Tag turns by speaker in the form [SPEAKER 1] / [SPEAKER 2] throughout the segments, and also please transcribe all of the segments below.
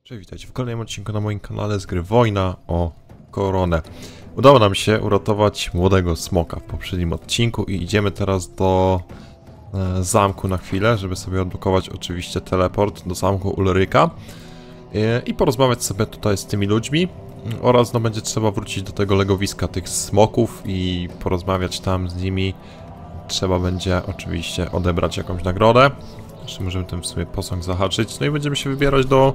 [SPEAKER 1] Cześć, witajcie w kolejnym odcinku na moim kanale z gry Wojna o Koronę. Udało nam się uratować młodego smoka w poprzednim odcinku i idziemy teraz do zamku na chwilę, żeby sobie odblokować oczywiście teleport do zamku Ulryka i porozmawiać sobie tutaj z tymi ludźmi oraz no będzie trzeba wrócić do tego legowiska tych smoków i porozmawiać tam z nimi. Trzeba będzie oczywiście odebrać jakąś nagrodę. Jeszcze możemy tym w sumie posąg zahaczyć. No i będziemy się wybierać do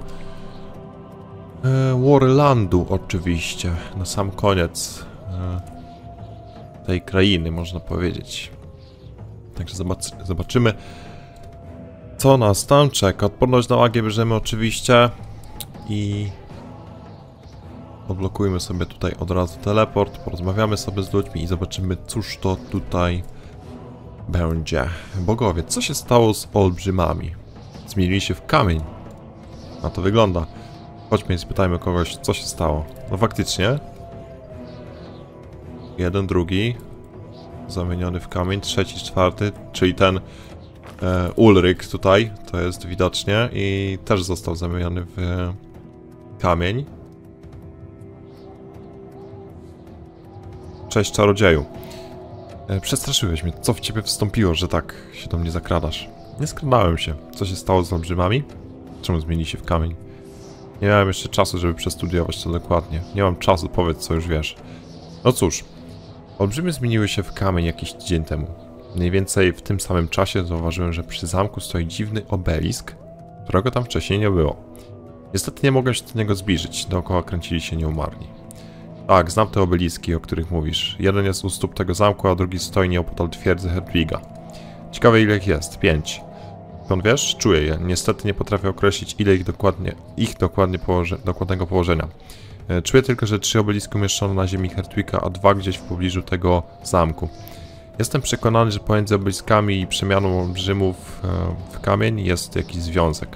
[SPEAKER 1] Warlandu oczywiście, na sam koniec tej krainy, można powiedzieć. Także zobaczymy, co nas tam czeka. Odporność na magię bierzemy oczywiście i odblokujmy sobie tutaj od razu teleport, porozmawiamy sobie z ludźmi i zobaczymy, cóż to tutaj będzie. Bogowie, co się stało z olbrzymami? Zmienili się w kamień. Na to wygląda. Chodźmy i spytajmy kogoś, co się stało. No faktycznie. Jeden, drugi. Zamieniony w kamień. Trzeci, czwarty. Czyli ten Ulryk tutaj. To jest widocznie. I też został zamieniony w kamień. Cześć, czarodzieju. Przestraszyłeś mnie. Co w ciebie wstąpiło, że tak się do mnie zakradasz? Nie skradałem się. Co się stało z olbrzymami? Czemu zmienili się w kamień? Nie miałem jeszcze czasu, żeby przestudiować to dokładnie. Nie mam czasu, powiedz co już wiesz. No cóż, olbrzymy zmieniły się w kamień jakiś tydzień temu. Mniej więcej w tym samym czasie zauważyłem, że przy zamku stoi dziwny obelisk, którego tam wcześniej nie było. Niestety nie mogłem się do niego zbliżyć, dookoła kręcili się nieumarli. Tak, znam te obeliski, o których mówisz. Jeden jest u stóp tego zamku, a drugi stoi nieopodal twierdzy Hedwiga. Ciekawe ile ich jest, 5. Skąd wiesz? Czuję je. Niestety nie potrafię określić ile dokładnego położenia. Czuję tylko, że 3 obeliski umieszczono na ziemi Hedwiga, a 2 gdzieś w pobliżu tego zamku. Jestem przekonany, że pomiędzy obeliskami i przemianą olbrzymów w kamień jest jakiś związek.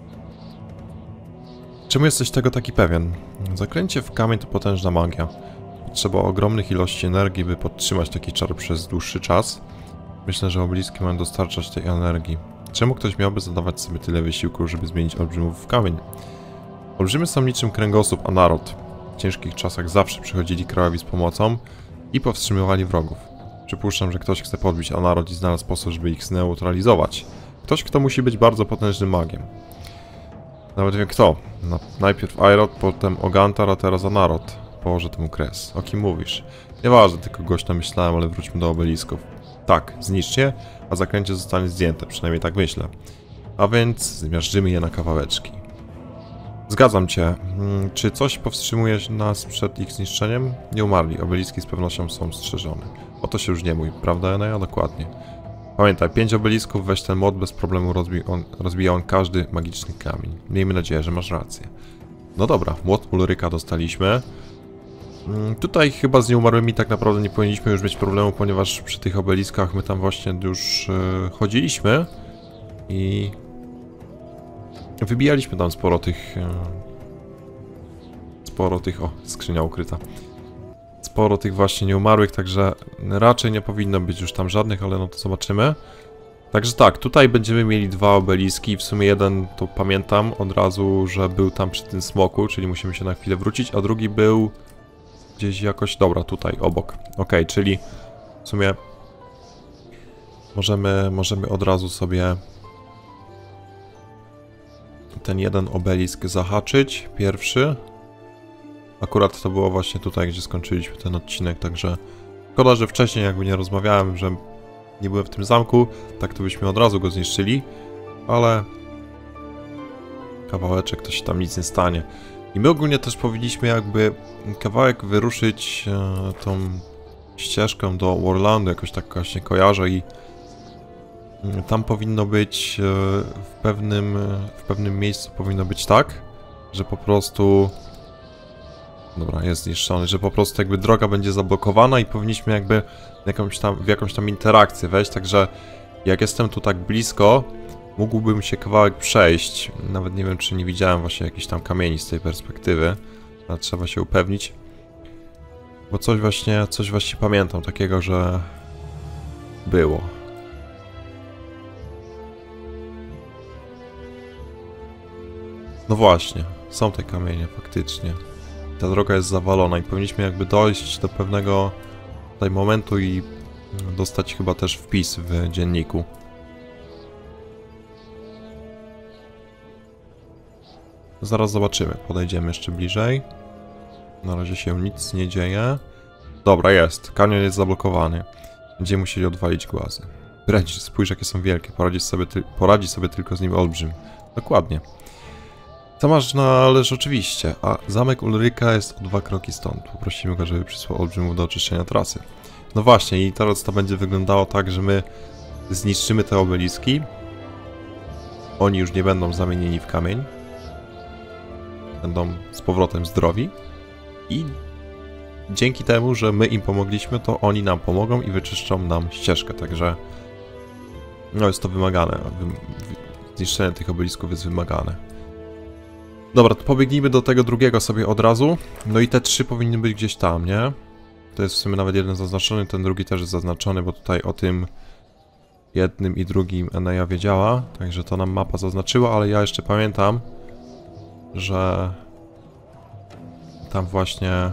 [SPEAKER 1] Czemu jesteś tego taki pewien? Zaklęcie w kamień to potężna magia. Potrzeba ogromnych ilości energii, by podtrzymać taki czar przez dłuższy czas. Myślę, że obeliski mają dostarczać tej energii. Czemu ktoś miałby zadawać sobie tyle wysiłku, żeby zmienić olbrzymów w kamień? Olbrzymy są niczym kręgosłup, a naród. W ciężkich czasach zawsze przychodzili krajowi z pomocą i powstrzymywali wrogów. Przypuszczam, że ktoś chce podbić naród i znalazł sposób, żeby ich zneutralizować. Ktoś, kto musi być bardzo potężnym magiem. Nawet wiem kto. Najpierw Airod, potem Ogantar, a teraz naród. Położę temu kres. O kim mówisz? Nieważne, tylko głośno myślałem, ale wróćmy do obelisków. Tak, zniszcz je, a zaklęcie zostanie zdjęte, przynajmniej tak myślę. A więc zmiażdżymy je na kawałeczki. Zgadzam cię. Czy coś powstrzymuje nas przed ich zniszczeniem? Nie umarli, obeliski z pewnością są strzeżone. O to się już nie mój, prawda Eneja? Dokładnie. Pamiętaj, 5 obelisków, weź ten mod, bez problemu rozbija on każdy magiczny kamień. Miejmy nadzieję, że masz rację. No dobra, młot Ulryka dostaliśmy. Tutaj chyba z nieumarłymi tak naprawdę nie powinniśmy już mieć problemu, ponieważ przy tych obeliskach my tam właśnie już chodziliśmy i wybijaliśmy tam sporo tych, o, skrzynia ukryta. Sporo tych właśnie nieumarłych, także raczej nie powinno być już tam żadnych, ale no to zobaczymy. Także tak, tutaj będziemy mieli 2 obeliski, w sumie jeden to pamiętam od razu, że był tam przy tym smoku, czyli musimy się na chwilę wrócić, a drugi był gdzieś jakoś, dobra, tutaj, obok. Ok, czyli w sumie możemy od razu sobie ten jeden obelisk zahaczyć, pierwszy. Akurat to było właśnie tutaj, gdzie skończyliśmy ten odcinek, także szkoda, że wcześniej jakby nie rozmawiałem, że nie byłem w tym zamku, tak to byśmy od razu go zniszczyli, ale kawałeczek to się tam nic nie stanie. I my ogólnie też powinniśmy jakby kawałek wyruszyć tą ścieżką do Warlandu, jakoś tak właśnie kojarzę i tam powinno być w pewnym miejscu powinno być tak, że po prostu dobra, jest zniszczony, że po prostu jakby droga będzie zablokowana i powinniśmy jakby w jakąś tam interakcję wejść, także jak jestem tu tak blisko, mógłbym się kawałek przejść. Nawet nie wiem, czy nie widziałem właśnie jakichś tam kamieni z tej perspektywy. Ale trzeba się upewnić. Bo coś właśnie pamiętam takiego, że było. No właśnie. Są te kamienie, faktycznie. Ta droga jest zawalona i powinniśmy jakby dojść do pewnego tutaj momentu i dostać chyba też wpis w dzienniku. Zaraz zobaczymy, podejdziemy jeszcze bliżej. Na razie się nic nie dzieje. Dobra, jest. Kanion jest zablokowany. Będziemy musieli odwalić głazy. Wręcz, spójrz jakie są wielkie. Poradzi sobie tylko z nim olbrzym. Dokładnie. Co masz należy oczywiście, a zamek Ulryka jest o 2 kroki stąd. Poprosimy go, żeby przysłał olbrzymów do oczyszczenia trasy. No właśnie, i teraz to będzie wyglądało tak, że my zniszczymy te obeliski. Oni już nie będą zamienieni w kamień. Będą z powrotem zdrowi. I dzięki temu, że my im pomogliśmy, to oni nam pomogą i wyczyszczą nam ścieżkę, także no jest to wymagane. Zniszczenie tych obelisków jest wymagane. Dobra, to pobiegnijmy do tego drugiego sobie od razu. No i te 3 powinny być gdzieś tam, nie? To jest w sumie nawet jeden zaznaczony, ten drugi też jest zaznaczony, bo tutaj o tym jednym i drugim Eneja wiedziała, także to nam mapa zaznaczyła, ale ja jeszcze pamiętam, że tam właśnie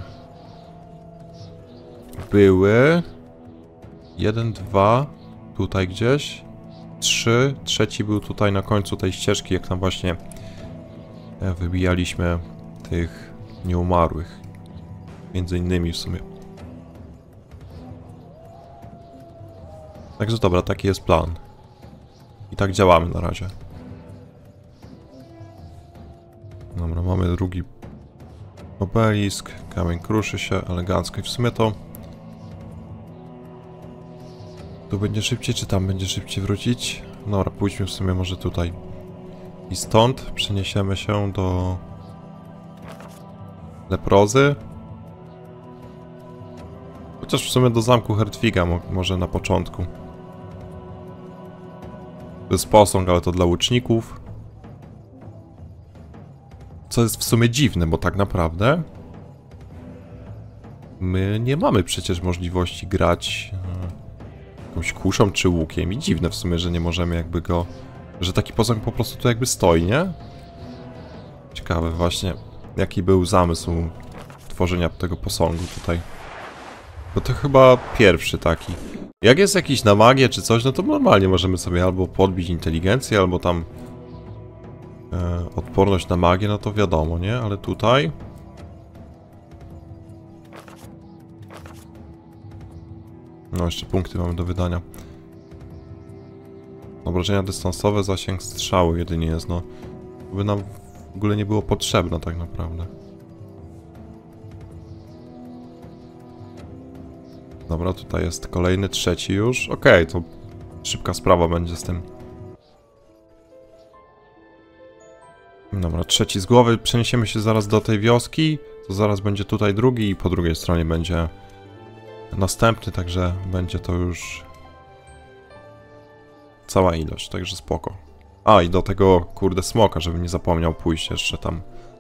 [SPEAKER 1] były 1, 2, tutaj gdzieś 3, trzeci był tutaj na końcu tej ścieżki, jak tam właśnie wybijaliśmy tych nieumarłych, między innymi w sumie. Także dobra, taki jest plan. I tak działamy na razie. Dobra, mamy drugi obelisk, kamień kruszy się elegancko i w sumie to tu będzie szybciej, czy tam będzie szybciej wrócić? Dobra, pójdźmy w sumie może tutaj. I stąd przeniesiemy się do Leprozy. Chociaż w sumie do zamku Hertwiga może na początku. To jest posąg, ale to dla łuczników. Co jest w sumie dziwne, bo tak naprawdę my nie mamy przecież możliwości grać jakąś kuszą czy łukiem. I dziwne w sumie, że nie możemy jakby go... Że taki posąg po prostu tu jakby stoi, nie? Ciekawe właśnie, jaki był zamysł tworzenia tego posągu tutaj. Bo to chyba pierwszy taki. Jak jest jakiś na magię czy coś, no to normalnie możemy sobie albo podbić inteligencję, albo tam odporność na magię, no to wiadomo, nie? Ale tutaj... No jeszcze punkty mamy do wydania. Obrażenia dystansowe, zasięg strzału jedynie jest, no. To by nam w ogóle nie było potrzebne tak naprawdę. Dobra, tutaj jest kolejny, trzeci już. Okej, to szybka sprawa będzie z tym. Dobra, trzeci z głowy. Przeniesiemy się zaraz do tej wioski. To zaraz będzie tutaj drugi i po drugiej stronie będzie następny, także będzie to już cała ilość, także spoko. A, i do tego, kurde, smoka, żebym nie zapomniał pójść jeszcze tam.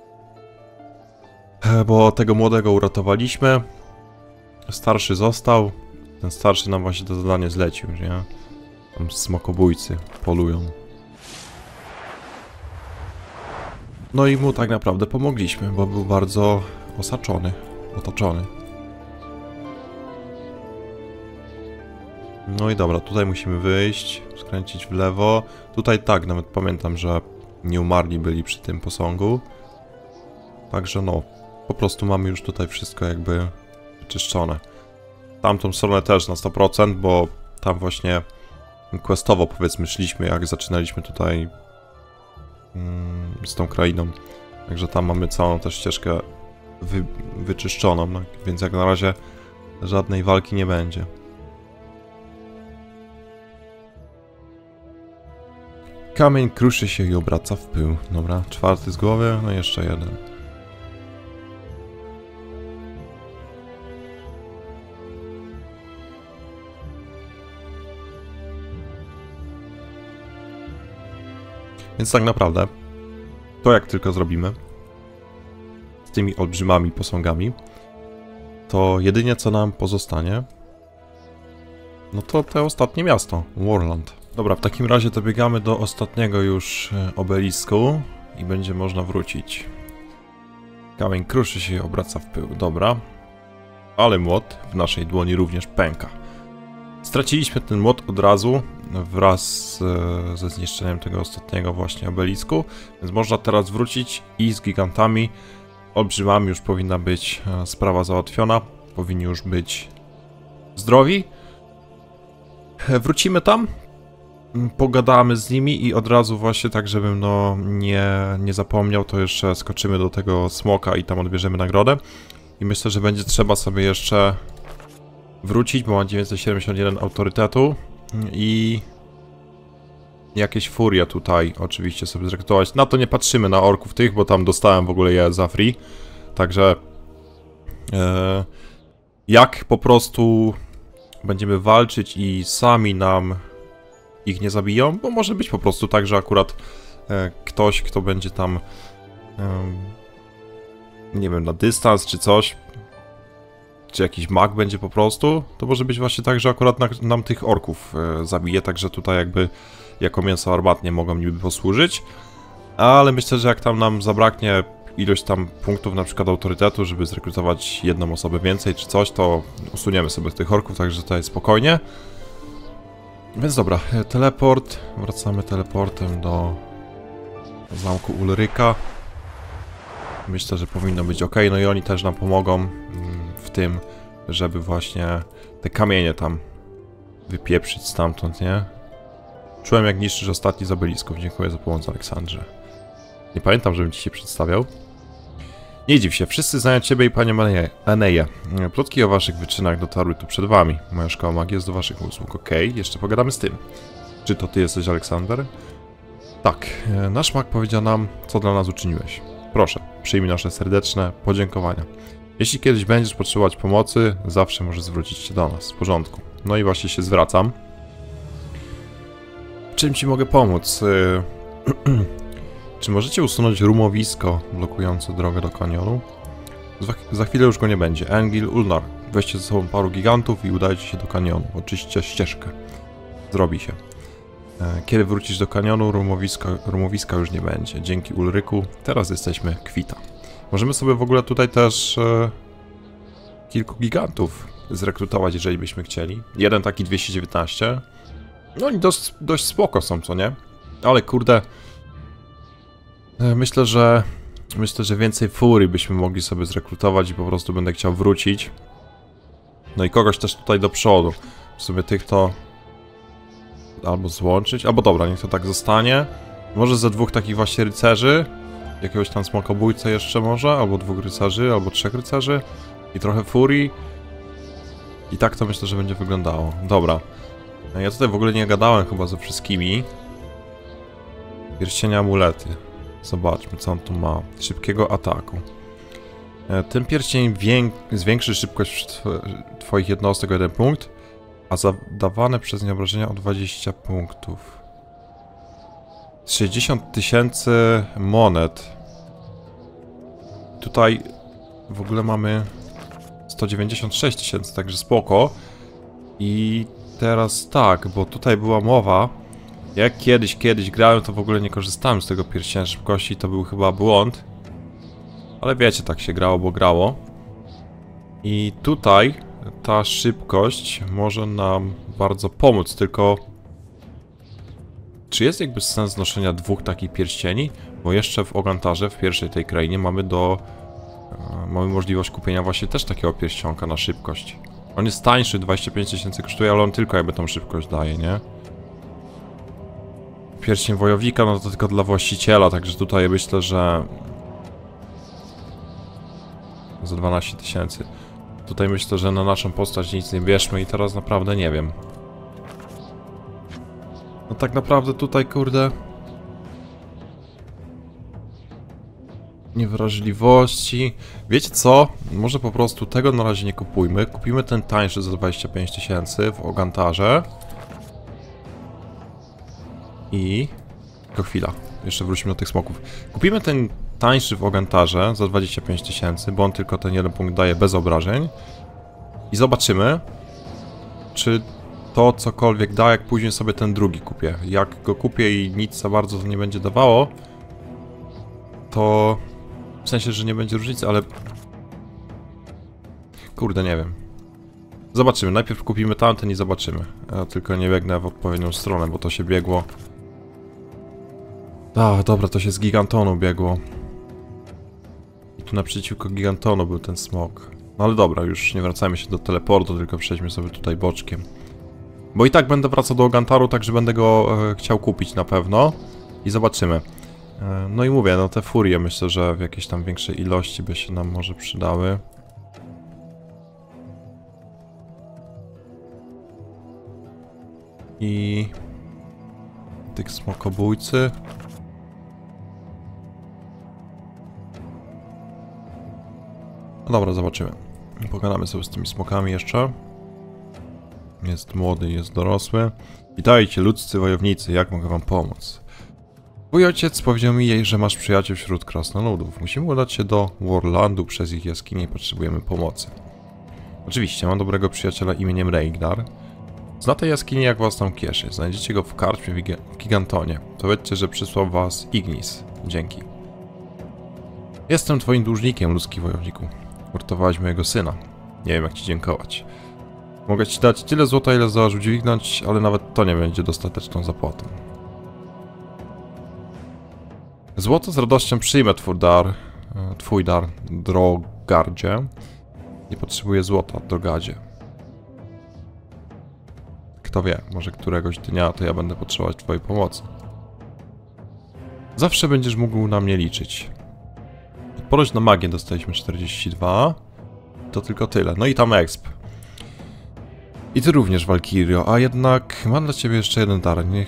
[SPEAKER 1] Bo tego młodego uratowaliśmy. Starszy został. Ten starszy nam właśnie to zadanie zlecił, nie? Tam smokobójcy polują. No i mu tak naprawdę pomogliśmy, bo był bardzo osaczony, otoczony. No i dobra, tutaj musimy wyjść, skręcić w lewo. Tutaj tak, nawet pamiętam, że nieumarli byli przy tym posągu. Także no, po prostu mamy już tutaj wszystko jakby wyczyszczone. Tamtą stronę też na 100%, bo tam właśnie questowo powiedzmy szliśmy, jak zaczynaliśmy tutaj z tą krainą. Także tam mamy całą też ścieżkę wyczyszczoną, no, więc jak na razie żadnej walki nie będzie. Kamień kruszy się i obraca w pył. Dobra, czwarty z głowy, no jeszcze jeden. Więc tak naprawdę, to jak tylko zrobimy z tymi olbrzymami posągami, to jedynie co nam pozostanie, no to te ostatnie miasto, Warland. Dobra, w takim razie dobiegamy do ostatniego już obelisku i będzie można wrócić. Kamień kruszy się i obraca w pył. Dobra. Ale młot w naszej dłoni również pęka. Straciliśmy ten młot od razu wraz ze zniszczeniem tego ostatniego właśnie obelisku, więc można teraz wrócić i z gigantami, olbrzymami już powinna być sprawa załatwiona. Powinni już być zdrowi. Wrócimy tam, pogadamy z nimi i od razu właśnie tak, żebym no nie zapomniał, to jeszcze skoczymy do tego smoka i tam odbierzemy nagrodę. I myślę, że będzie trzeba sobie jeszcze wrócić, bo mam 971 autorytetu i jakieś furie tutaj oczywiście sobie zrekrutować. Na to nie patrzymy, na orków tych, bo tam dostałem w ogóle je za free. Także jak po prostu będziemy walczyć i sami nam ich nie zabiją, bo może być po prostu tak, że akurat ktoś, kto będzie tam nie wiem, na dystans czy coś, czy jakiś mag będzie po prostu, to może być właśnie tak, że akurat nam tych orków zabije, także tutaj jakby jako mięso armatnie mogą niby posłużyć, ale myślę, że jak tam nam zabraknie ilość tam punktów na przykład autorytetu, żeby zrekrutować jedną osobę więcej czy coś, to usuniemy sobie tych orków, także tutaj spokojnie. Więc dobra, teleport, wracamy teleportem do zamku Ulryka. Myślę, że powinno być ok, no i oni też nam pomogą w tym, żeby właśnie te kamienie tam wypieprzyć stamtąd, nie? Czułem, jak niszczysz ostatni z obelisków. Dziękuję za pomoc, Aleksandrze. Nie pamiętam, żebym ci się przedstawiał. Nie dziw się, wszyscy znają ciebie i panią Eneję. Plotki o waszych wyczynach dotarły tu przed wami. Moja szkoła magii jest do waszych usług. Okej, jeszcze pogadamy z tym. Czy to ty jesteś, Aleksander? Tak, nasz mag powiedział nam, co dla nas uczyniłeś. Proszę, przyjmij nasze serdeczne podziękowania. Jeśli kiedyś będziesz potrzebować pomocy, zawsze możesz zwrócić się do nas. W porządku. No i właśnie się zwracam. Czym ci mogę pomóc? Czy możecie usunąć rumowisko blokujące drogę do kanionu? Za chwilę już go nie będzie. Engil, Ulnar, weźcie ze sobą paru gigantów i udajcie się do kanionu. Oczyśćcie ścieżkę. Zrobi się. Kiedy wrócisz do kanionu, rumowiska już nie będzie. Dzięki Ulryku, teraz jesteśmy kwita. Możemy sobie w ogóle tutaj też kilku gigantów zrekrutować, jeżeli byśmy chcieli. Jeden taki 219. No oni dość spoko są, co nie? Ale kurde, myślę, że więcej furii byśmy mogli sobie zrekrutować i po prostu będę chciał wrócić. No i kogoś też tutaj do przodu. W sumie tych to albo złączyć, albo dobra, niech to tak zostanie. Może ze dwóch takich właśnie rycerzy. Jakiegoś tam smokobójcę jeszcze może, albo dwóch rycerzy, albo trzech rycerzy. I trochę furii. I tak to myślę, że będzie wyglądało. Dobra. Ja tutaj w ogóle nie gadałem chyba ze wszystkimi. Pierścienie amulety. Zobaczmy, co on tu ma. Szybkiego ataku. Ten pierścień zwiększy szybkość twoich jednostek o 1 punkt, a zadawane przez nie obrażenia o 20 punktów. 60 000 monet. Tutaj w ogóle mamy 196 000, także spoko. I teraz tak, bo tutaj była mowa, jak kiedyś grałem, to w ogóle nie korzystałem z tego pierścienia szybkości, to był chyba błąd. Ale wiecie, tak się grało, bo grało. I tutaj ta szybkość może nam bardzo pomóc, tylko czy jest jakby sens noszenia dwóch takich pierścieni? Bo jeszcze w Ogantarze, w pierwszej tej krainie mamy możliwość kupienia właśnie też takiego pierścionka na szybkość. On jest tańszy, 25 000 kosztuje, ale on tylko jakby tą szybkość daje, nie? Pierścień wojownika, no to tylko dla właściciela, także tutaj myślę, że za 12 000. Tutaj myślę, że na naszą postać nic nie bierzmy i teraz naprawdę nie wiem. No tak naprawdę tutaj, kurde, niewrażliwości. Wiecie co? Może po prostu tego na razie nie kupujmy. Kupimy ten tańszy za 25 000 w Ogantarze. I... tylko chwila. Jeszcze wrócimy do tych smoków. Kupimy ten tańszy w Ogantarze za 25 000, bo on tylko ten jeden punkt daje bez obrażeń. I zobaczymy, czy to cokolwiek da, jak później sobie ten drugi kupię. Jak go kupię i nic za bardzo to nie będzie dawało, to W sensie, że nie będzie różnicy, ale... Kurde, nie wiem. Zobaczymy. Najpierw kupimy tamten i zobaczymy. Ja tylko nie biegnę w odpowiednią stronę, bo to się biegło... Dobra, to się z Gigantonu biegło. I tu naprzeciwko Gigantonu był ten smok. No ale dobra, już nie wracajmy się do teleportu, tylko przejdźmy sobie tutaj boczkiem. Bo i tak będę wracał do Ogantaru, także będę go chciał kupić na pewno. I zobaczymy. No i mówię, no te furie myślę, że w jakiejś tam większej ilości by się nam może przydały. I... tych smokobójcy. No dobra, zobaczymy. Pogadamy sobie z tymi smokami jeszcze. Jest młody, jest dorosły. Witajcie, ludzcy wojownicy, jak mogę wam pomóc? Mój ojciec powiedział mi jej, że masz przyjaciół wśród krasnoludów. Musimy udać się do Warlandu przez ich jaskinię i potrzebujemy pomocy. Oczywiście, mam dobrego przyjaciela imieniem Reignar. Zna tej jaskini jak was tam kieszy. Znajdziecie go w karczmie w Gigantonie. Powiedzcie, że przysłał was Ignis. Dzięki. Jestem twoim dłużnikiem, ludzki wojowniku. Uratowałeś mojego syna. Nie wiem, jak ci dziękować. Mogę ci dać tyle złota, ile zdołasz udźwignąć, ale nawet to nie będzie dostateczną zapłatą. Złoto z radością przyjmę twój dar, Drogardzie. Nie potrzebuję złota, Drogadzie. Kto wie, może któregoś dnia to ja będę potrzebować twojej pomocy. Zawsze będziesz mógł na mnie liczyć. Odporność na magię dostaliśmy 42. To tylko tyle. No i tam exp. I ty również, Walkirio, a jednak mam dla ciebie jeszcze jeden dar. Niech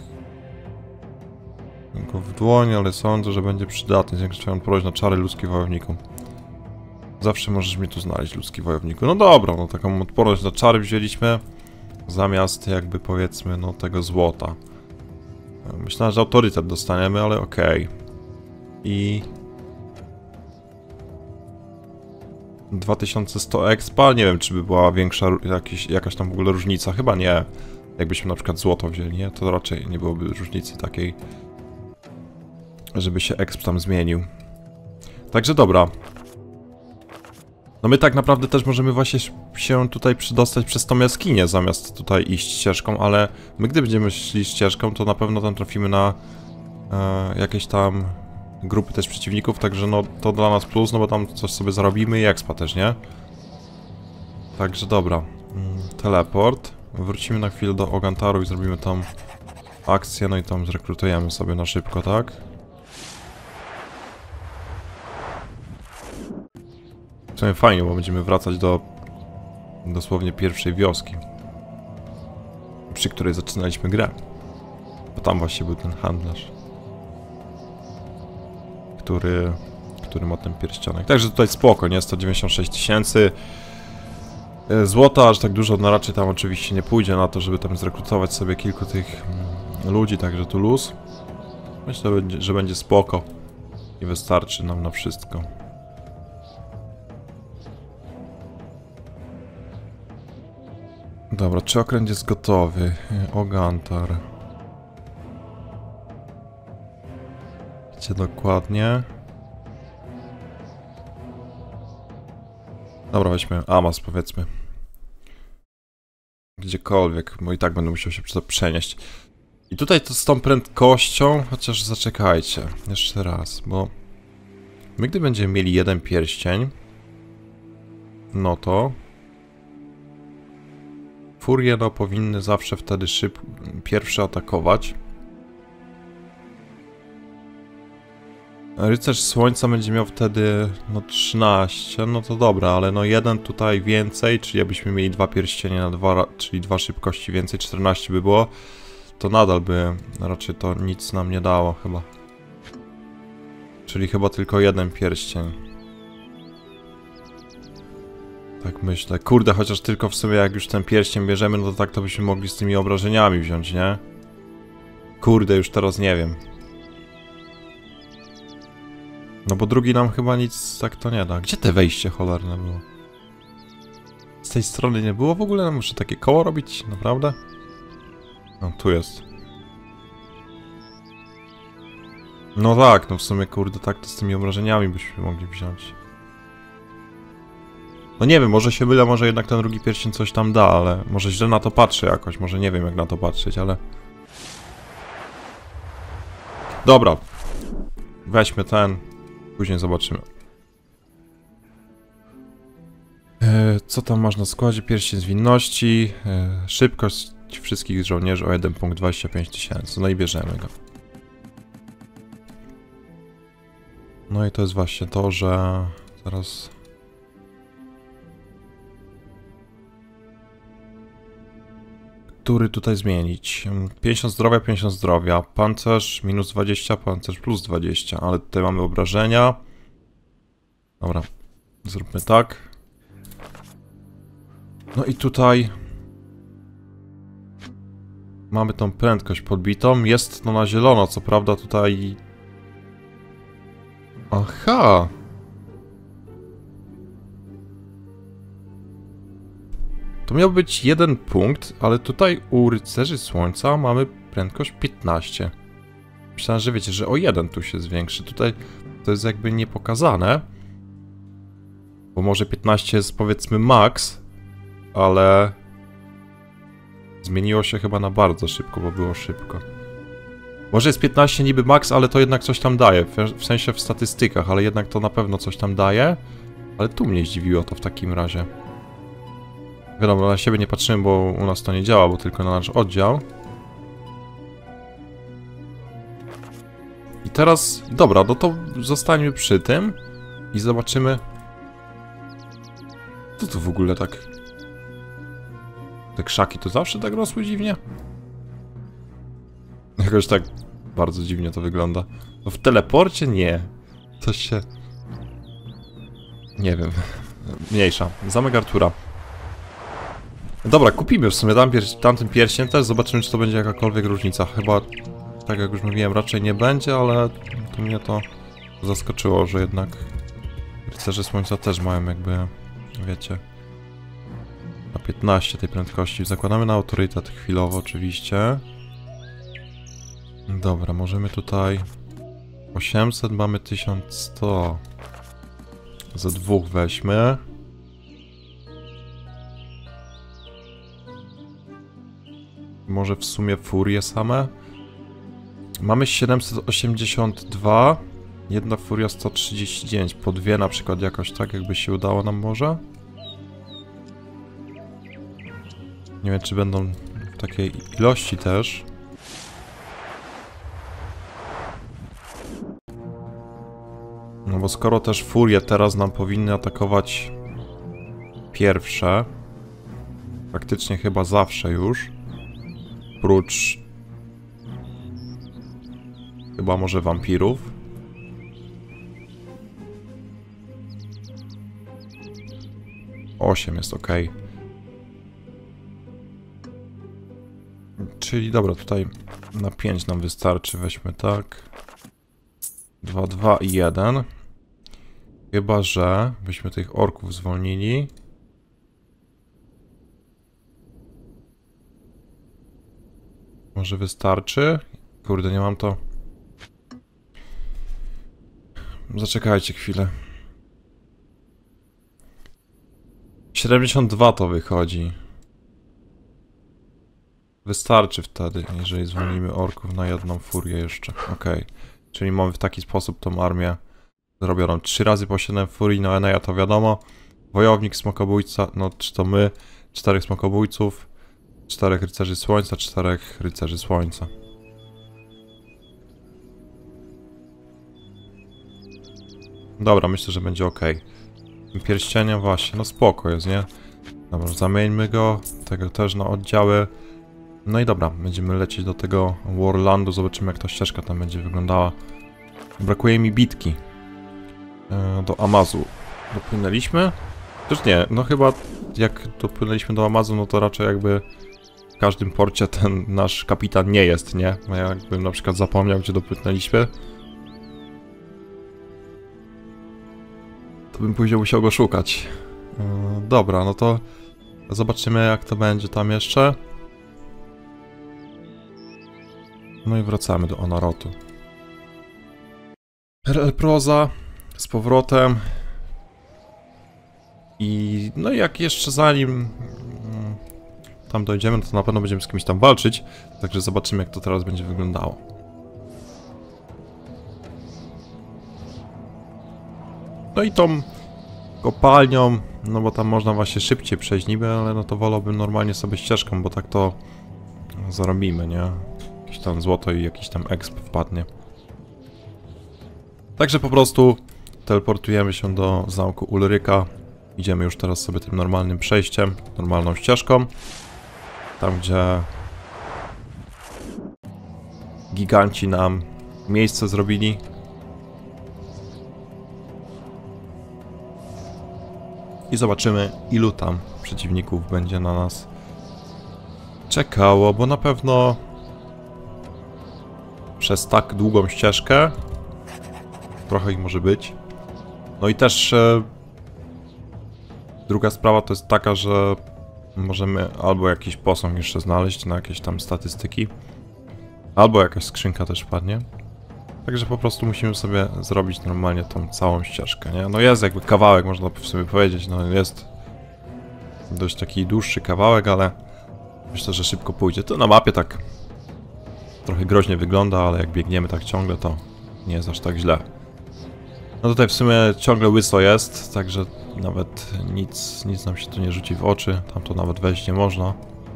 [SPEAKER 1] go w dłoni, ale sądzę, że będzie przydatny. Zwiększa twoją odporność na czary, ludzki wojowniku. Zawsze możesz mnie tu znaleźć, ludzki wojowniku. No dobra, no taką odporność na czary wzięliśmy. Zamiast jakby powiedzmy, no tego złota. Myślałem, że autorytet dostaniemy, ale okej. I... 2100 expa, nie wiem, czy by była większa, jakaś tam w ogóle różnica, chyba nie. Jakbyśmy na przykład złoto wzięli, nie? To raczej nie byłoby różnicy takiej, żeby się exp tam zmienił. Także dobra. No my tak naprawdę też możemy właśnie się tutaj przydostać przez tą jaskinię, zamiast tutaj iść ścieżką, ale my gdy będziemy szli ścieżką, to na pewno tam trafimy na jakieś tam grupy też przeciwników, także no to dla nas plus, no bo tam coś sobie zarobimy i expa też, nie? Także dobra. Teleport. Wrócimy na chwilę do Ogantaru i zrobimy tam akcję, no i tam zrekrutujemy sobie na szybko, tak? W sumie fajnie, bo będziemy wracać do dosłownie pierwszej wioski, przy której zaczynaliśmy grę. Bo tam właśnie był ten handlarz, który ma ten pierścionek. Także tutaj spoko, nie? 196 000 złota, aż tak dużo, no raczej tam oczywiście nie pójdzie na to, żeby tam zrekrutować sobie kilku tych ludzi, także tu luz. Myślę, że będzie spoko i wystarczy nam na wszystko. Dobra, czy okręt jest gotowy? Ogantar. Gdzie dokładnie? Dobra, weźmy Amas, powiedzmy. Gdziekolwiek, bo i tak będę musiał się przenieść. I tutaj to z tą prędkością, chociaż zaczekajcie, jeszcze raz, bo my gdy będziemy mieli jeden pierścień, no to furie no powinny zawsze wtedy pierwszy atakować. Rycerz Słońca będzie miał wtedy no 13, no to dobra, ale no jeden tutaj więcej, czyli jakbyśmy mieli dwa pierścienie na dwa, czyli dwa szybkości więcej, 14 by było, to nadal by raczej to nic nam nie dało chyba. Czyli chyba tylko jeden pierścień. Tak myślę. Kurde, chociaż tylko w sumie jak już ten pierścień bierzemy, no to tak to byśmy mogli z tymi obrażeniami wziąć, nie? Kurde, już teraz nie wiem. No bo drugi nam chyba nic tak to nie da. Gdzie te wejście cholerne było? Z tej strony nie było w ogóle? No muszę takie koło robić? Naprawdę? No, tu jest. No tak, no w sumie kurde, tak to z tymi obrażeniami byśmy mogli wziąć. No nie wiem, może się mylę, może jednak ten drugi pierścień coś tam da, ale może źle na to patrzę jakoś, może nie wiem jak na to patrzeć, ale... Dobra. Weźmy ten, później zobaczymy. Co tam masz na składzie? Pierścień zwinności, szybkość wszystkich żołnierzy o 1 punkt 25 tysięcy. No i bierzemy go. No i to jest właśnie to, że zaraz... Który tutaj zmienić? 50 zdrowia, 50 zdrowia. Pancerz minus 20, pancerz plus 20, ale tutaj mamy obrażenia. Dobra, zróbmy tak. No i tutaj mamy tą prędkość podbitą. Jest to na zielono, co prawda tutaj... Aha! To miał być 1 punkt, ale tutaj u Rycerzy Słońca mamy prędkość 15. Myślałem, że wiecie, że o 1 tu się zwiększy. Tutaj to jest jakby niepokazane. Bo może 15 jest powiedzmy max, ale zmieniło się chyba na bardzo szybko, bo było szybko. Może jest 15 niby max, ale to jednak coś tam daje, w sensie w statystykach, ale jednak to na pewno coś tam daje. Ale tu mnie zdziwiło to w takim razie. Wiadomo, na siebie nie patrzymy, bo u nas to nie działa, bo tylko na nasz oddział. I teraz, dobra, no to zostańmy przy tym i zobaczymy... Co to w ogóle tak... Te krzaki to zawsze tak rosły dziwnie? Jakoś tak bardzo dziwnie to wygląda. No w teleporcie nie. Coś się... Nie wiem. Mniejsza. Zamek Artura. Dobra, kupimy w sumie tamten pierścień też. Zobaczymy, czy to będzie jakakolwiek różnica. Chyba, tak jak już mówiłem, raczej nie będzie, ale to mnie to zaskoczyło, że jednak Rycerze Słońca też mają jakby, wiecie, na 15 tej prędkości. Zakładamy na autorytet chwilowo oczywiście. Dobra, możemy tutaj 800, mamy 1100. Za dwóch weźmy. Może w sumie furie same. Mamy 782. Jedna furia 139. Po dwie na przykład jakoś tak, jakby się udało nam może. Nie wiem, czy będą w takiej ilości też. No bo skoro też furie teraz nam powinny atakować pierwsze. Praktycznie chyba zawsze już. Prócz... Chyba może wampirów. Osiem jest ok. Czyli dobra, tutaj na 5 nam wystarczy. Weźmy tak. 2, 2 i 1. Chyba że byśmy tych orków zwolnili. Może wystarczy? Kurde, nie mam to. Zaczekajcie chwilę. 72 to wychodzi. Wystarczy wtedy, jeżeli zwolnimy orków na jedną furię jeszcze. Okej. Czyli mamy w taki sposób tą armię zrobioną. 3 razy po 7 furii, no Eneja to wiadomo. Wojownik, smokobójca, no czy to my, 4 smokobójców, 4 rycerzy słońca, 4 rycerzy słońca. Dobra, myślę, że będzie ok. Pierścienia właśnie, no spoko jest, nie? Dobra, zamieńmy go, tego też na oddziały. No i dobra, będziemy lecieć do tego Warlandu, zobaczymy jak ta ścieżka tam będzie wyglądała. Brakuje mi bitki. Do Amazu. Dopłynęliśmy? Też nie, no chyba jak dopłynęliśmy do Amazu, no to raczej jakby w każdym porcie ten nasz kapitan nie jest, nie? No ja jakbym na przykład zapomniał, gdzie dopłynęliśmy, to bym później musiał go szukać. Dobra, no to zobaczymy jak to będzie tam jeszcze. No i wracamy do Onarotu. Proza z powrotem. I no jak jeszcze zanim tam dojdziemy, to na pewno będziemy z kimś tam walczyć. Także zobaczymy, jak to teraz będzie wyglądało. No i tą kopalnią, no bo tam można właśnie szybciej przejść niby, ale no to wolałbym normalnie sobie ścieżką, bo tak to zarobimy, nie? Jakieś tam złoto i jakiś tam exp wpadnie. Także po prostu teleportujemy się do zamku Ulryka. Idziemy już teraz sobie tym normalnym przejściem, normalną ścieżką. Tam, gdzie giganci nam miejsce zrobili. I zobaczymy, ilu tam przeciwników będzie na nas czekało, bo na pewno przez tak długą ścieżkę trochę ich może być. No i też druga sprawa to jest taka, że możemy albo jakiś posąg jeszcze znaleźć na jakieś tam statystyki, albo jakaś skrzynka też wpadnie. Także po prostu musimy sobie zrobić normalnie tą całą ścieżkę, nie? No jest jakby kawałek, można w sumie powiedzieć, no jest dość taki dłuższy kawałek, ale myślę, że szybko pójdzie. To na mapie tak trochę groźnie wygląda, ale jak biegniemy tak ciągle, to nie jest aż tak źle. No tutaj w sumie ciągle łyso jest, także nawet nic nam się tu nie rzuci w oczy, tam to nawet wejść nie można.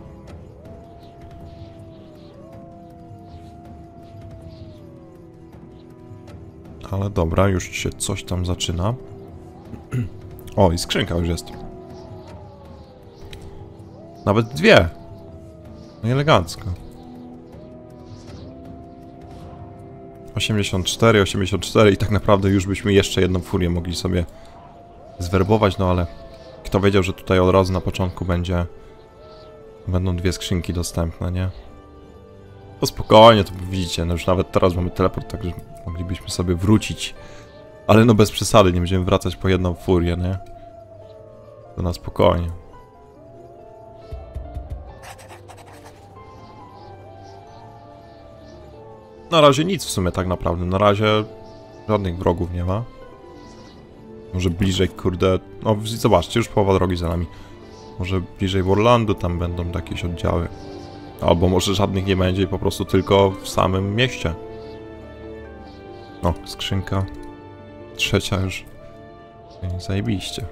[SPEAKER 1] Ale dobra, już się coś tam zaczyna. O, i skrzynka już jest. Nawet dwie. No i elegancko. 84, 84 i tak naprawdę już byśmy jeszcze jedną furię mogli sobie zwerbować, no ale kto wiedział, że tutaj od razu na początku będą dwie skrzynki dostępne, nie? To spokojnie, to widzicie, no już nawet teraz mamy teleport, także moglibyśmy sobie wrócić. Ale no bez przesady, nie będziemy wracać po jedną furię, nie? To na spokojnie. Na razie nic w sumie tak naprawdę, na razie żadnych wrogów nie ma. Może bliżej, kurde, no zobaczcie, już połowa drogi za nami. Może bliżej Warlandu tam będą jakieś oddziały. Albo może żadnych nie będzie i po prostu tylko w samym mieście. No, skrzynka. Trzecia już. Zajebiście.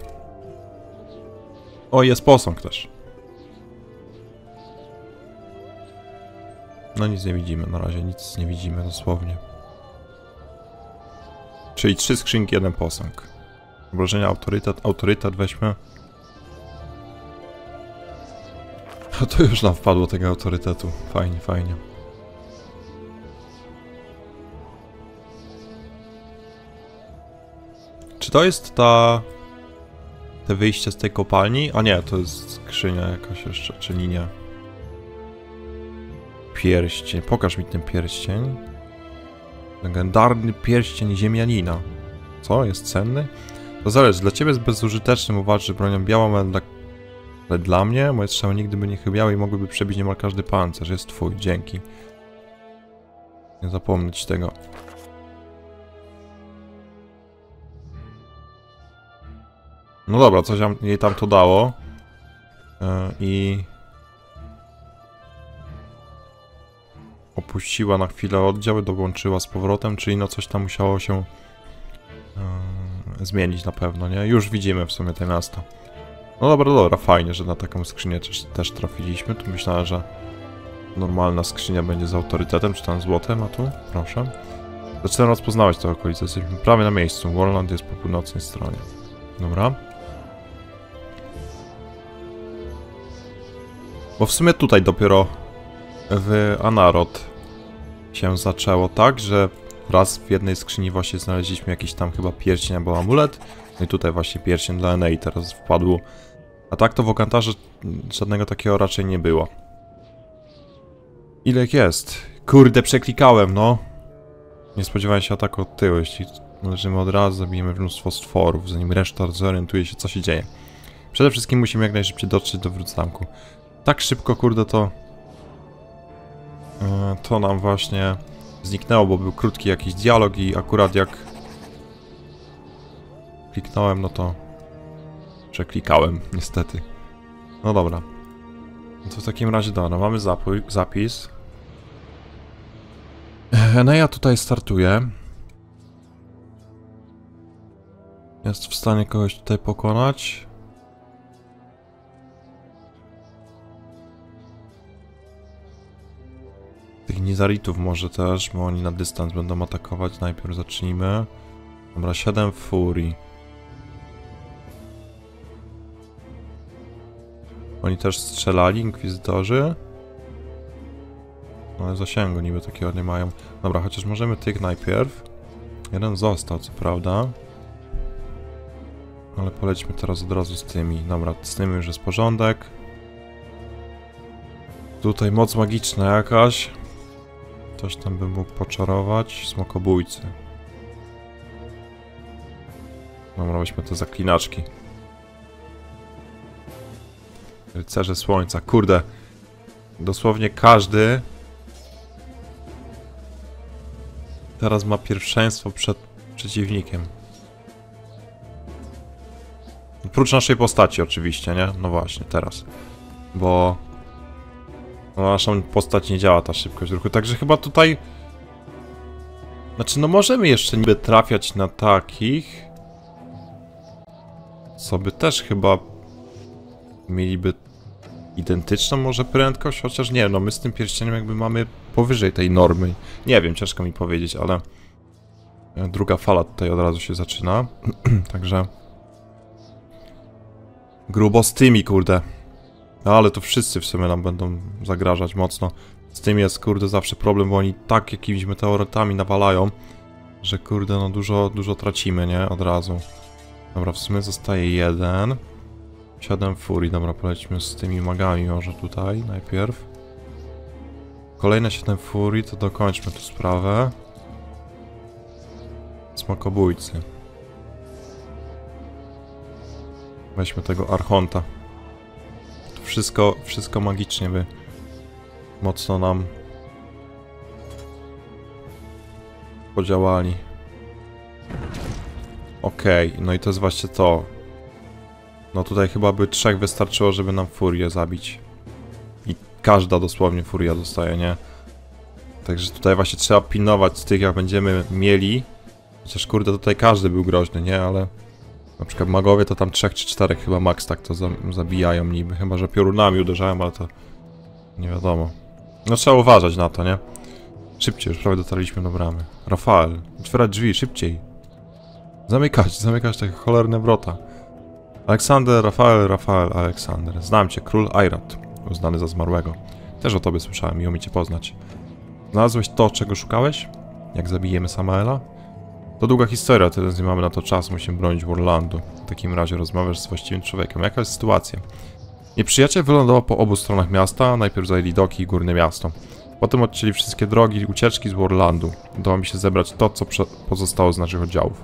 [SPEAKER 1] O, jest posąg też. No nic nie widzimy, na razie nic nie widzimy dosłownie. Czyli 3 skrzynki, 1 posąg. Obrażenia, autorytet weźmy. No to już nam wpadło tego autorytetu. Fajnie, fajnie. Czy to jest te wyjście z tej kopalni? A nie, to jest skrzynia jakaś jeszcze, czy linia. Pierścień. Pokaż mi ten pierścień. Legendarny pierścień ziemianina. Co? Jest cenny? To zależy. Dla ciebie jest bezużytecznym uwalczyć bronią białą, ale dla mnie moje strzały nigdy by nie chybiały i mogłyby przebić niemal każdy pancerz. Jest twój. Dzięki. Nie zapomnieć tego. No dobra, coś jej tam to dało. I... opuściła na chwilę oddział, dołączyła z powrotem, czyli no coś tam musiało się zmienić na pewno, nie? Już widzimy w sumie to miasto. No dobra, dobra, fajnie, że na taką skrzynię też trafiliśmy. Tu myślałem, że normalna skrzynia będzie z autorytetem, czy tam złotem, a tu, proszę. Zaczynam rozpoznawać te okolice, jesteśmy prawie na miejscu. Warland jest po północnej stronie. Dobra. Bo w sumie tutaj dopiero w Anarod się zaczęło tak, że raz w jednej skrzyni właśnie znaleźliśmy jakiś tam chyba pierścień albo amulet. No i tutaj właśnie pierścień dla Enei teraz wpadł. A tak to w Okantarze żadnego takiego raczej nie było. Ile jest? Kurde, przeklikałem, no. Nie spodziewałem się ataku od tyłu. Jeśli leżymy od razu, zabijemy mnóstwo stworów, zanim reszta zorientuje się, co się dzieje. Przede wszystkim musimy jak najszybciej dotrzeć do wrócamku. Tak szybko, kurde, to nam właśnie zniknęło, bo był krótki jakiś dialog i akurat jak kliknąłem, no to przeklikałem, niestety. No dobra. No to w takim razie dobra, mamy zapis. Enea tutaj startuje. Jest w stanie kogoś tutaj pokonać. Tych Nizaritów może też, bo oni na dystans będą atakować. Najpierw zacznijmy. Dobra, 7 furii. Oni też strzelali, inkwizytorzy. No ale zasięgu niby takiego nie mają. Dobra, chociaż możemy tych najpierw. Jeden został, co prawda. Ale polećmy teraz od razu z tymi. Dobra, z tymi już jest porządek. Tutaj moc magiczna jakaś. Coś tam bym mógł poczarować. Smokobójcy. Dobra, weźmy te zaklinaczki. Rycerze Słońca. Kurde. Dosłownie każdy teraz ma pierwszeństwo przed przeciwnikiem. Oprócz naszej postaci oczywiście, nie? No właśnie, teraz. Bo no, naszą postać nie działa ta szybkość ruchu, także chyba tutaj... Znaczy, no możemy jeszcze niby trafiać na takich, co by też chyba mieliby identyczną może prędkość, chociaż nie, no my z tym pierścieniem jakby mamy powyżej tej normy. Nie wiem, ciężko mi powiedzieć, ale druga fala tutaj od razu się zaczyna, także grubo z tymi, kurde. No, ale to wszyscy w sumie nam będą zagrażać mocno. Z tym jest, kurde, zawsze problem, bo oni tak jakimiś meteorytami nawalają, że kurde, no dużo tracimy, nie? Od razu. Dobra, w sumie zostaje jeden. 7 furii, dobra, polećmy z tymi magami może tutaj najpierw. Kolejne 7 furii, to dokończmy tu sprawę. Smokobójcy. Weźmy tego Archonta. Wszystko magicznie by mocno nam podziałali. Okej, no i to jest właśnie to. No tutaj chyba by 3 wystarczyło, żeby nam furię zabić. I każda dosłownie furia dostaje, nie? Także tutaj właśnie trzeba pilnować z tych, jak będziemy mieli. Chociaż kurde, tutaj każdy był groźny, nie? Ale na przykład magowie to tam 3 czy 4 chyba max tak to zabijają niby. Chyba, że piorunami uderzają, ale to nie wiadomo. No trzeba uważać na to, nie? Szybciej, już prawie dotarliśmy do bramy. Rafael, otwierać drzwi, szybciej. Zamykać te cholerne wrota. Aleksander, Rafael, Aleksander. Znam cię, król Airat, uznany za zmarłego. Też o tobie słyszałem, miło mi cię poznać. Znalazłeś to, czego szukałeś? Jak zabijemy Samaela? To długa historia, teraz nie mamy na to czasu, musimy bronić Warlandu. W takim razie rozmawiasz z właściwym człowiekiem. Jaka jest sytuacja? Nieprzyjaciel wylądował po obu stronach miasta, najpierw zajęli doki i górne miasto. Potem odcięli wszystkie drogi i ucieczki z Warlandu. Udało mi się zebrać to, co pozostało z naszych oddziałów.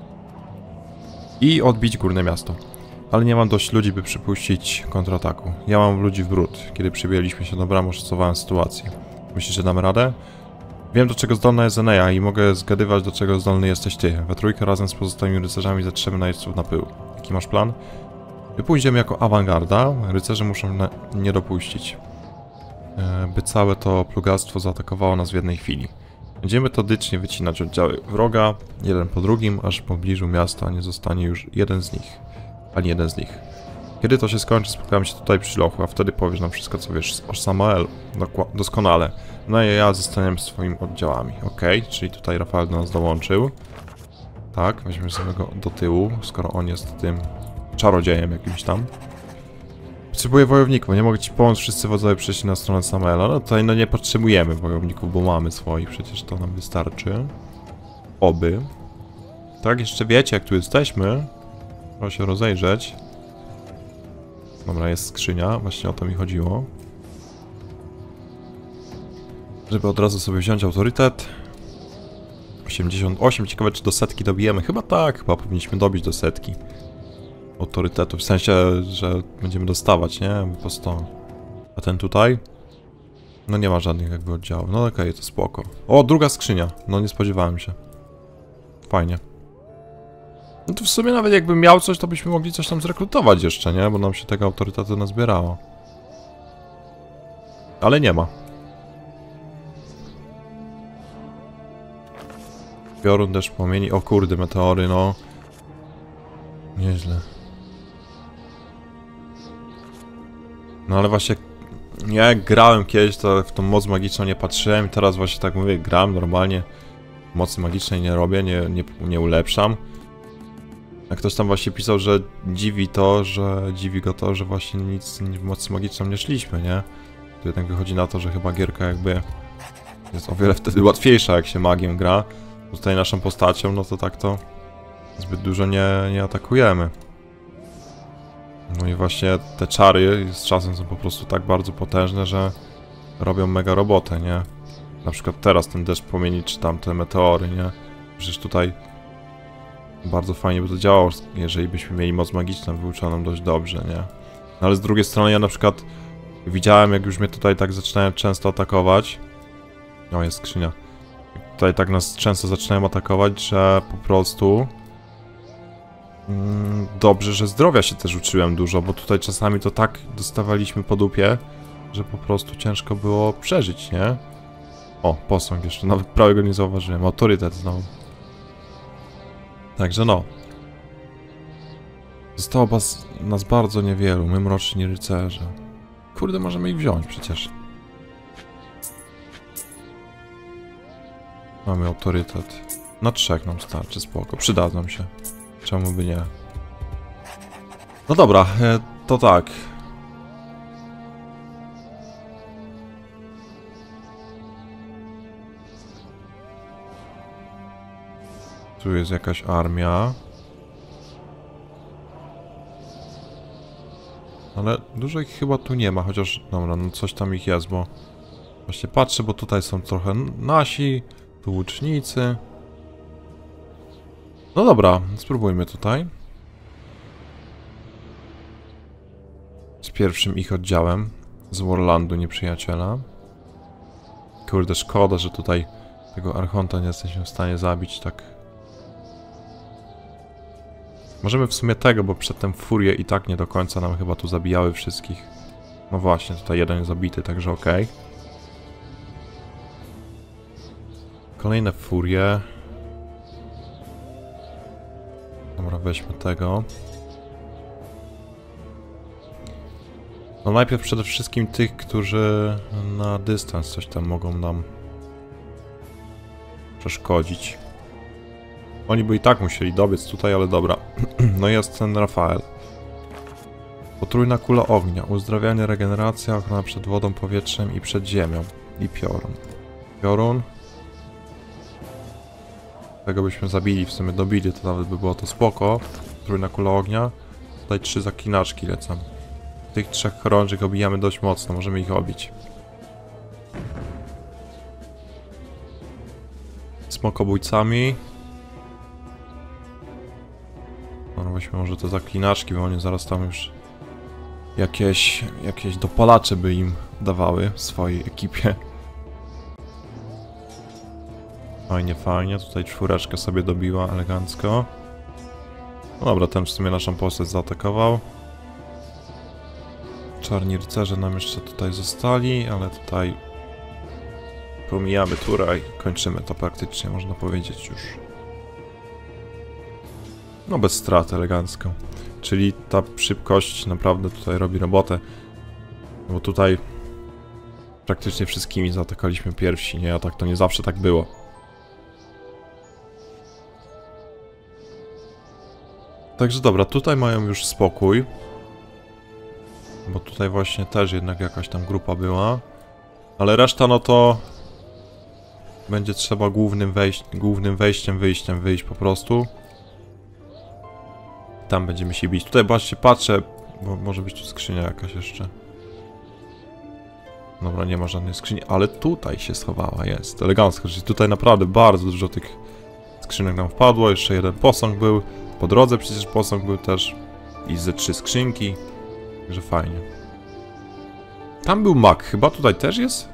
[SPEAKER 1] I odbić górne miasto. Ale nie mam dość ludzi, by przypuścić kontrataku. Ja mam ludzi w bród. Kiedy przybyliśmy się do bramy, oszacowałem sytuację. Myślisz, że damy radę? Wiem, do czego zdolna jest Enea i mogę zgadywać, do czego zdolny jesteś ty. We trójkę razem z pozostałymi rycerzami zatrzemy najeźdźców na pył. Jaki masz plan? My pójdziemy jako awangarda. Rycerze muszą nie dopuścić, by całe to plugastwo zaatakowało nas w jednej chwili. Będziemy metodycznie wycinać oddziały wroga, jeden po drugim, aż w pobliżu miasta nie zostanie już jeden z nich. Ani jeden z nich. Kiedy to się skończy, spotkamy się tutaj przy lochu, a wtedy powiesz nam wszystko, co wiesz o Samaelu. Doskonale. No i ja zostaniemy swoimi oddziałami. Okej, czyli tutaj Rafael do nas dołączył. Tak, weźmiemy sobie go do tyłu, skoro on jest tym czarodziejem jakimś tam. Potrzebuję wojowników, nie mogę ci pomóc, wszyscy wodzowie przeszli na stronę Samaela. No tutaj no nie potrzebujemy wojowników, bo mamy swoich, przecież to nam wystarczy. Oby. Tak, jeszcze wiecie, jak tu jesteśmy. Trzeba się rozejrzeć. Dobra, jest skrzynia, właśnie o to mi chodziło. Żeby od razu sobie wziąć autorytet. 88, ciekawe czy do setki dobijemy. Chyba tak, chyba powinniśmy dobić do setki autorytetu, w sensie, że będziemy dostawać, nie? Po 100. A ten tutaj? No nie ma żadnych jakby oddziałów. No okej, to spoko. O, druga skrzynia. No nie spodziewałem się. Fajnie. No to w sumie nawet jakbym miał coś, to byśmy mogli coś tam zrekrutować jeszcze, nie? Bo nam się tego autorytetu nazbierało. Ale nie ma. Piorun, deszcz płomieni. O kurde, meteory, no. Nieźle. No ale właśnie... Ja jak grałem kiedyś, to w tą moc magiczną nie patrzyłem i teraz właśnie tak mówię, gram normalnie. Mocy magicznej nie robię, nie ulepszam. A ktoś tam właśnie pisał, że dziwi go to, że właśnie nic w mocy magiczną nie szliśmy, nie? To jednak wychodzi na to, że chyba gierka jakby jest o wiele wtedy łatwiejsza, jak się magiem gra. Tutaj naszą postacią, no to tak to zbyt dużo nie atakujemy. No i właśnie te czary z czasem są po prostu tak bardzo potężne, że robią mega robotę, nie? Na przykład teraz ten deszcz płomieni, czy tam te meteory, nie? Przecież tutaj bardzo fajnie by to działało, jeżeli byśmy mieli moc magiczną wyuczoną dość dobrze, nie? No ale z drugiej strony ja na przykład widziałem, jak już mnie tutaj tak zaczynają często atakować. O, jest skrzynia. Tutaj tak nas często zaczynają atakować, że po prostu... dobrze, że zdrowia się też uczyłem dużo, bo tutaj czasami to tak dostawaliśmy po dupie, że po prostu ciężko było przeżyć, nie? O, posąg jeszcze, nawet prawie go nie zauważyłem. Autorytet znowu. Także no. Zostało nas bardzo niewielu, my mroczni rycerze. Kurde, możemy ich wziąć przecież. Mamy autorytet. Na 3 nam starczy, spoko. Przydadzą się. Czemu by nie? No dobra, to tak. Tu jest jakaś armia. Ale dużo ich chyba tu nie ma, chociaż... Dobra, no coś tam ich jest, bo... Właśnie patrzę, bo tutaj są trochę nasi, tu łucznicy. No dobra, spróbujmy tutaj. Z pierwszym ich oddziałem. Z Warlandu nieprzyjaciela. Kurde, szkoda, że tutaj tego Archonta nie jesteśmy w stanie zabić tak. Możemy w sumie tego, bo przedtem Furie i tak nie do końca nam chyba tu zabijały wszystkich. No właśnie, tutaj jeden jest zabity, także okej. Kolejne Furie. Dobra, weźmy tego. No najpierw przede wszystkim tych, którzy na dystans coś tam mogą nam przeszkodzić. Oni by i tak musieli dobiec tutaj, ale dobra. No jest ten Rafael. Potrójna kula ognia, uzdrawianie, regeneracja, ochrona przed wodą, powietrzem i przed ziemią. I piorun. Piorun. Tego byśmy zabili, w sumie dobili, to nawet by było to spoko. Potrójna kula ognia. Tutaj 3 zaklinaczki lecą. Tych 3 chorążych obijamy dość mocno, możemy ich obić. Smokobójcami. No weźmy może te zaklinaczki, bo oni zaraz tam już jakieś dopalacze by im dawały w swojej ekipie. Fajnie, fajnie. Tutaj 4 sobie dobiła elegancko. No dobra, ten w sumie naszą postać zaatakował. Czarni rycerze nam jeszcze tutaj zostali, ale tutaj pomijamy turę i kończymy to praktycznie, można powiedzieć już. No bez straty, elegancko. Czyli ta szybkość naprawdę tutaj robi robotę. Bo tutaj praktycznie wszystkimi zaatakowaliśmy pierwsi, nie? A tak to nie zawsze tak było. Także dobra, tutaj mają już spokój. Bo tutaj właśnie też jednak jakaś tam grupa była. Ale reszta no to... Będzie trzeba głównym wyjściem wyjść po prostu. Tam będziemy się bić. Tutaj właśnie patrzę, bo może być tu skrzynia jakaś jeszcze. Dobra, nie ma żadnej skrzyni, ale tutaj się schowała, jest. Elegancko, czyli tutaj naprawdę bardzo dużo tych skrzynek nam wpadło. Jeszcze jeden posąg był. Po drodze przecież posąg był też. I ze 3 skrzynki. Także fajnie. Tam był mag, chyba tutaj też jest?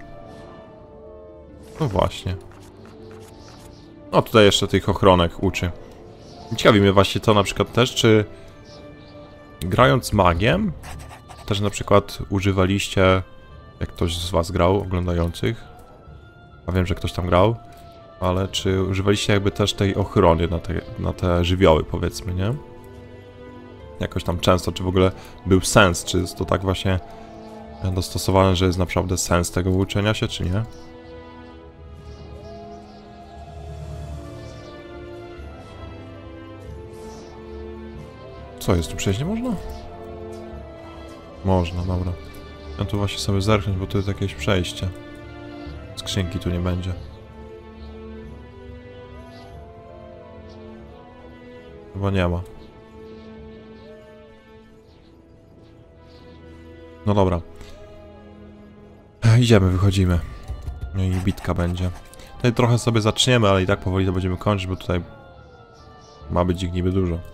[SPEAKER 1] No właśnie. No tutaj jeszcze tych ochronek uczy. Ciekawi mnie właśnie to na przykład też, czy grając magiem, też na przykład używaliście, jak ktoś z was grał, oglądających, a wiem, że ktoś tam grał, ale czy używaliście jakby też tej ochrony na te żywioły, powiedzmy, nie? Jakoś tam często, czy w ogóle był sens, czy jest to tak właśnie dostosowane, że jest naprawdę sens tego uczenia się, czy nie? Co jest, tu przejść nie można? Można, dobra. Ja tu właśnie sobie zerknąć, bo tu jest jakieś przejście. Skrzynki tu nie będzie. Chyba nie ma. No dobra. Idziemy, wychodzimy. No i bitka będzie. Tutaj trochę sobie zaczniemy, ale i tak powoli to będziemy kończyć, bo tutaj ma być ich niby dużo.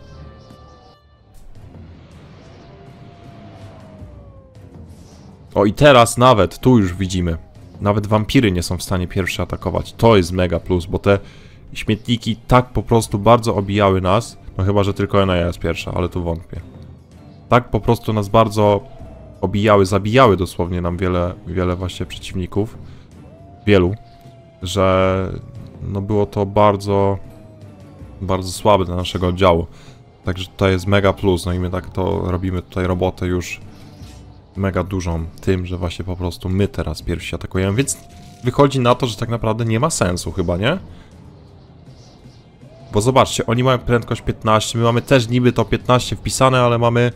[SPEAKER 1] O i teraz nawet, tu już widzimy. Nawet wampiry nie są w stanie pierwsze atakować. To jest mega plus, bo te śmietniki tak po prostu bardzo obijały nas. No chyba, że tylko Eneja jest pierwsza, ale tu wątpię. Tak po prostu nas bardzo obijały, zabijały dosłownie nam wiele właśnie przeciwników. Wielu. Że no było to bardzo słabe dla naszego oddziału. Także tutaj jest mega plus. No i my tak to robimy tutaj robotę już mega dużą tym, że właśnie po prostu my teraz pierwsi atakujemy, więc wychodzi na to, że tak naprawdę nie ma sensu chyba, nie? Bo zobaczcie, oni mają prędkość 15, my mamy też niby to 15 wpisane, ale mamy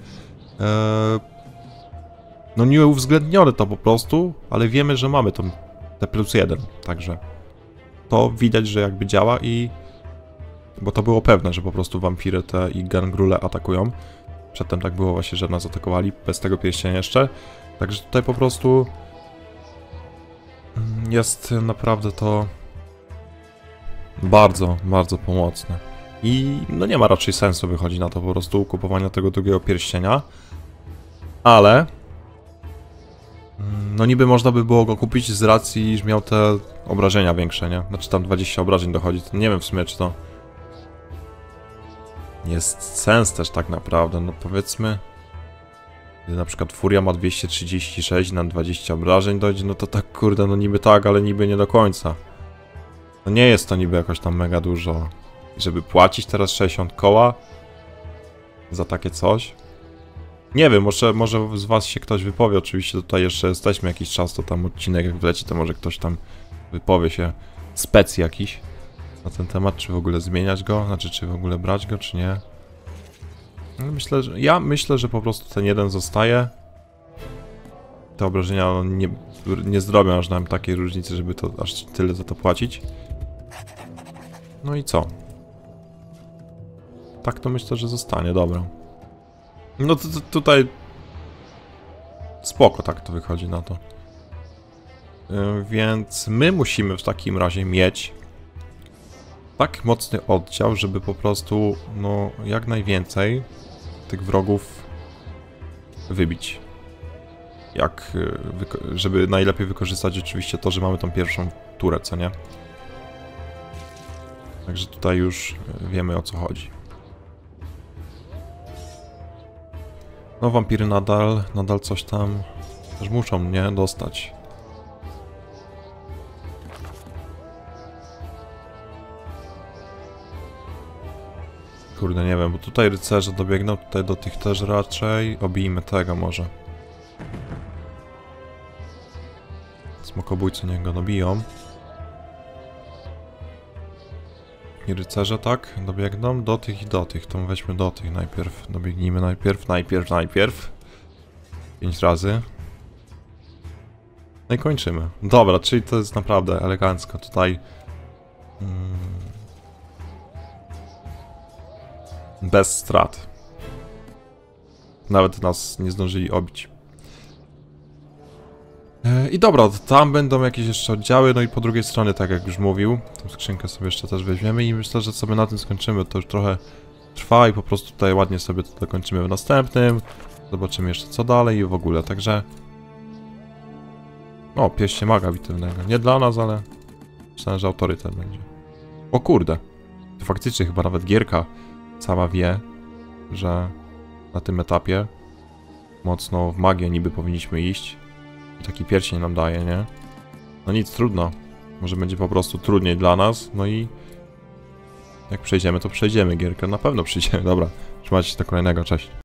[SPEAKER 1] no nie uwzględnione to po prostu, ale wiemy, że mamy to te +1, także to widać, że jakby działa i bo to było pewne, że po prostu wampiry te i gangrule atakują. Przedtem tak było właśnie, że nas atakowali bez tego pierścienia jeszcze. Także tutaj po prostu jest naprawdę to bardzo pomocne. I no nie ma raczej sensu, wychodzi na to po prostu kupowania tego drugiego pierścienia. Ale no niby można by było go kupić z racji, że miał te obrażenia większe, nie? Znaczy tam 20 obrażeń dochodzi, to nie wiem w sumie, czy to jest sens też tak naprawdę, no powiedzmy, gdy na przykład Furia ma 236 na 20 obrażeń dojdzie, no to tak kurde, no niby tak, ale niby nie do końca. No nie jest to niby jakoś tam mega dużo. Żeby płacić teraz 60 koła za takie coś. Nie wiem, może z was się ktoś wypowie, oczywiście tutaj jeszcze jesteśmy jakiś czas, to tam odcinek jak wleci, to może ktoś tam wypowie się, spec jakiś na ten temat, czy w ogóle zmieniać go, znaczy czy w ogóle brać go, czy nie. Ja myślę, że po prostu ten jeden zostaje. Te obrażenia nie zrobią aż nam takiej różnicy, żeby to aż tyle za to płacić. No i co? Tak to myślę, że zostanie, dobra. No to tutaj spoko tak to wychodzi na to. Więc my musimy w takim razie mieć tak mocny oddział, żeby po prostu, no, jak najwięcej tych wrogów wybić. Żeby najlepiej wykorzystać oczywiście to, że mamy tą pierwszą turę, co nie? Także tutaj już wiemy, o co chodzi. No, wampiry nadal coś tam też muszą, nie? Dostać. Kurde, nie wiem, bo tutaj rycerze dobiegną, tutaj do tych też raczej. Obijmy tego może. Smokobójcy niech go dobiją. I rycerze tak dobiegną do tych i do tych. To weźmy do tych najpierw. Dobiegnijmy najpierw. 5 razy. No i kończymy. Dobra, czyli to jest naprawdę elegancko. Tutaj bez strat. Nawet nas nie zdążyli obić. I dobra, tam będą jakieś jeszcze oddziały, no i po drugiej stronie, tak jak już mówił, tą skrzynkę sobie jeszcze też weźmiemy i myślę, że sobie na tym skończymy. To już trochę trwa i po prostu tutaj ładnie sobie to dokończymy w następnym. Zobaczymy jeszcze co dalej i w ogóle, także... O, pierścień maga bitewnego. Nie dla nas, ale... Myślałem, że autorytet będzie. O kurde. To faktycznie chyba nawet gierka sama wie, że na tym etapie mocno w magię niby powinniśmy iść. I taki pierścień nam daje, nie? No nic, trudno. Może będzie po prostu trudniej dla nas, no i jak przejdziemy, to przejdziemy gierkę. Na pewno przejdziemy. Dobra, trzymajcie się do kolejnego, cześć.